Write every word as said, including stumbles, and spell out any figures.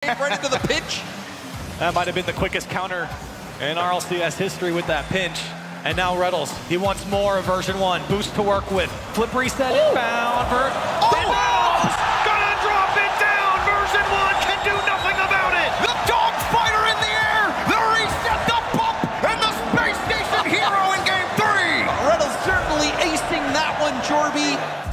came right into the pinch. That might have been the quickest counter in R L C S history with that pinch. And now Retals, he wants more of version one. Boost to work with. Flip reset, oh. inbound. Ver oh. Retals! Gonna drop it down! Version one can do nothing about it! The dog fighter in the air! The reset, the bump, and the Space Station hero in game three! Retals certainly acing that one, Jorby.